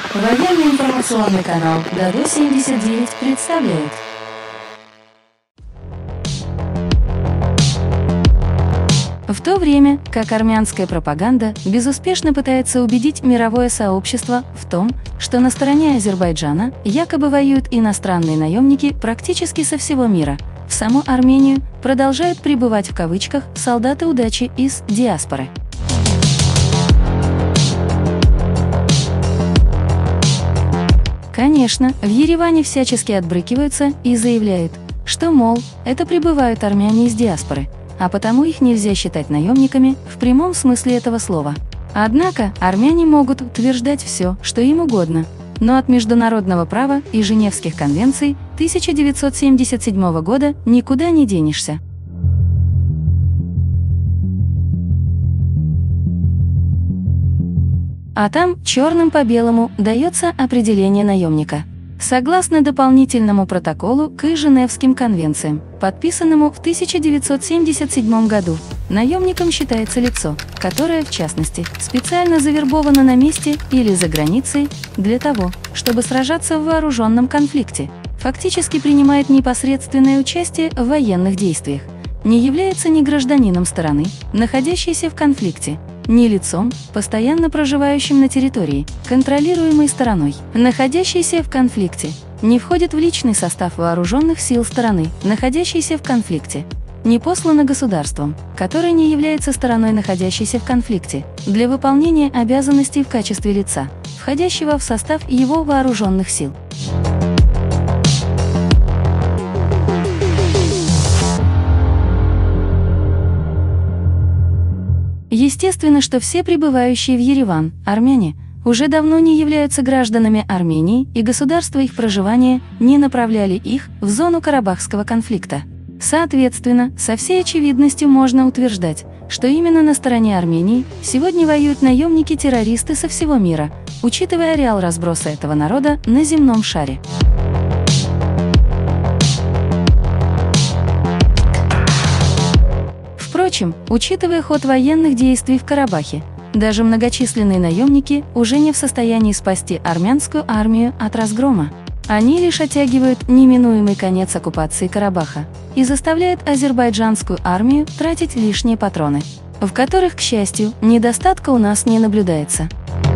Военный информационный канал Дадо-79 представляет. В то время как армянская пропаганда безуспешно пытается убедить мировое сообщество в том, что на стороне Азербайджана якобы воюют иностранные наемники практически со всего мира, в саму Армению продолжают прибывать в кавычках солдаты удачи из диаспоры. Конечно, в Ереване всячески отбрыкиваются и заявляют, что, мол, это прибывают армяне из диаспоры, а потому их нельзя считать наемниками в прямом смысле этого слова. Однако армяне могут утверждать все, что им угодно, но от международного права и Женевских конвенций 1977 года никуда не денешься. А там черным по белому дается определение наемника. Согласно дополнительному протоколу к Женевским конвенциям, подписанному в 1977 году, наемником считается лицо, которое, в частности, специально завербовано на месте или за границей для того, чтобы сражаться в вооруженном конфликте, фактически принимает непосредственное участие в военных действиях, не является ни гражданином стороны, находящейся в конфликте, ни лицом, постоянно проживающим на территории, контролируемой стороной, находящейся в конфликте, не входит в личный состав вооруженных сил стороны, находящейся в конфликте, не послано государством, которое не является стороной, находящейся в конфликте, для выполнения обязанностей в качестве лица, входящего в состав его вооруженных сил. Естественно, что все прибывающие в Ереван армяне уже давно не являются гражданами Армении, и государства их проживания не направляли их в зону Карабахского конфликта. Соответственно, со всей очевидностью можно утверждать, что именно на стороне Армении сегодня воюют наемники-террористы со всего мира, учитывая ареал разброса этого народа на земном шаре. Впрочем, учитывая ход военных действий в Карабахе, даже многочисленные наемники уже не в состоянии спасти армянскую армию от разгрома. Они лишь оттягивают неминуемый конец оккупации Карабаха и заставляют азербайджанскую армию тратить лишние патроны, в которых, к счастью, недостатка у нас не наблюдается.